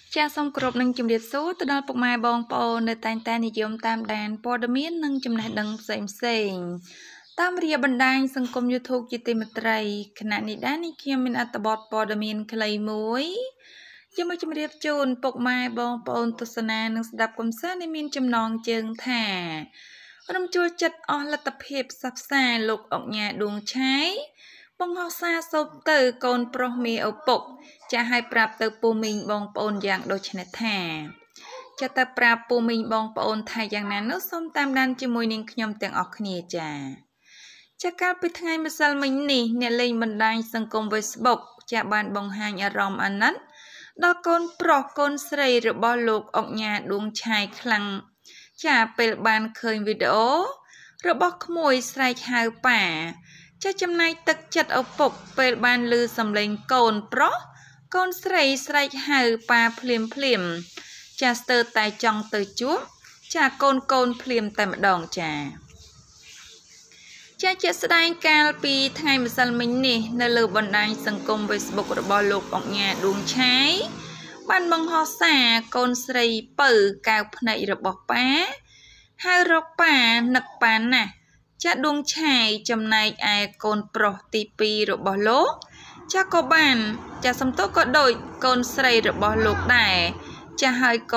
ចាសសូមគោរពនឹងជំរាបសួរទៅដល់ពុកម៉ែបងប្អូននៅតែងតែនិយមតាមដានព័ត៌មាននិងចំណេះដឹងផ្សេងតាមរយៈបណ្ដាញសង្គម YouTube ជាទីមេត្រីខណៈនេះដែរនេះខ្ញុំមានអត្ថបទព័ត៌មានខ្លីមួយជាមកជម្រាបជូនពុកម៉ែបងប្អូនទស្សនានិងស្ដាប់កំសាន្តដែលមានចំណងជើងថារំជួលចិត្តអស់លទ្ធភាពផ្សះផ្សាលោកអុកញ៉ាដួងឆៃបង្ហោះសារសូមទៅកូនប្រុសមេឪពុកចាឲ្យប្រាប់ទៅពូមីងបងប្អូនយ៉ាងដូចនេះថាចាទៅប្រាប់ពូមីងបងប្អូនថាយ៉ាងណានោះសូមតាមដានជាមួយនឹងខ្ញុំទាំងអស់គ្នាចាកាលពីថ្ងៃម្សិលមិញនេះអ្នកលេងបណ្ដាញសង្គម Facebook ចាបានបង្ហាញអារម្មណ៍អាណិតដល់កូនប្រុសកូនស្រីរបស់លោកអុកញ៉ាដួងឆៃខ្លាំងចាពេលបានឃើញវីដេអូរបស់ក្មួយស្រែកហៅប៉ាចាចំណែកទឹកចិត្តឪពុកពេលបានឮសំឡេងកូនប្រុសកូនស្រីស្រែកហៅប៉ាភ្លាមចាស្ទើរតែចង់ទៅជួបចាកូនភ្លាមតែម្ដងចាជាក់ស្ដែងកាលពីថ្ងៃម្សិលមិញនេះនៅលើបណ្ដាញសង្គម Facebook របស់លោកអុកញ៉ាដួងឆៃបានបង្ហោះសារកូនស្រីពៅកៅភ្នែករបស់ប៉ាហៅរកប៉ានឹកប៉ាណាស់ចាដួងឆៃចំណែកឯកូនប្រុសទី2របស់លោកចាក៏បានចាសំទោសក៏ដូចកូនស្រីរបស់លោកដែរចា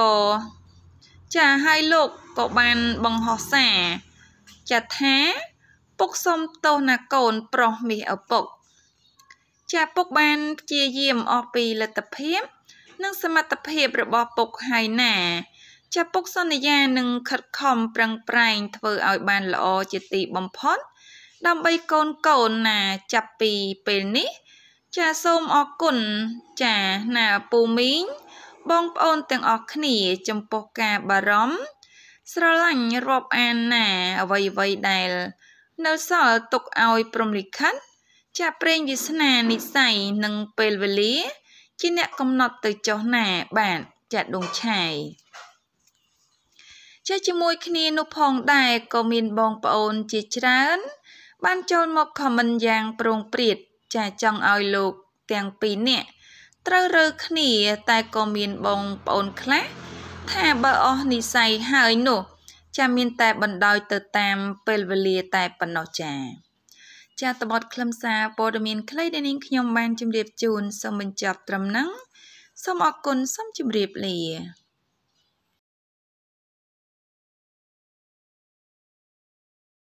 ហើយលោកក៏បានបង្ហោះសារចាថាពុកសុំទោសណាកូនប្រុសមាសឪពុកចាពុកបានព្យាយាមអស់ពីលទ្ធភាពនិងសមត្ថភាពរបស់ពុកហើយណាចាពុកសន្យានឹងខិតខំប្រឹងប្រែងធ្វើឲ្យបានល្អជាទីបំផុតដើម្បីកូនណាចាប់ពីពេលនេះចាសូមអរគុណចាណាពូមីងបងប្អូនទាំងអស់គ្នាចំពោះការបារម្ភស្រឡាញ់រាប់អានណាអ្វីដែលនៅសល់ទុកឲ្យព្រំលិខិតចាប្រេងវាសនានិស័យនិងពេលវេលាជាអ្នកកំណត់ទៅចុះណាបាទចាដួងឆៃជាមួយគ្នានោះផងដែរក៏មានបងប្អូនជាច្រើនបានចូលមកខមមិនយ៉ាងប្រងព្រាតចាចង់ឲ្យលោកទាំងពីរនាក់ត្រូវរើគ្នាតែក៏មានបងប្អូនខ្លះថាបើអស់និស័យហើយនោះចាមានតែបណ្ដោយទៅតាមពេលវេលាតែប៉ុណ្ណោះចាតបតខ្លឹមសារព័ត៌មានខ្លីដែលនាងខ្ញុំបានជម្រាបជូនសូមបញ្ចប់ត្រឹមហ្នឹងសូមអរគុណសូមជម្រាបលា